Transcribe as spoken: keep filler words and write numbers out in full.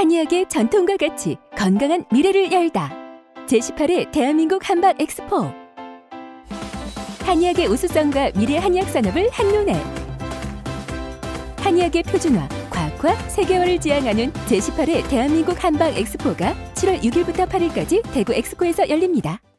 한의학의 전통과 같이 건강한 미래를 열다. 제십팔 회 대한민국 한방 엑스포. 한의학의 우수성과 미래 한의학 산업을 한눈에. 한의학의 표준화, 과학화, 세계화를 지향하는 제십팔 회 대한민국 한방 엑스포가 칠월 육 일부터 팔 일까지 대구 엑스코에서 열립니다.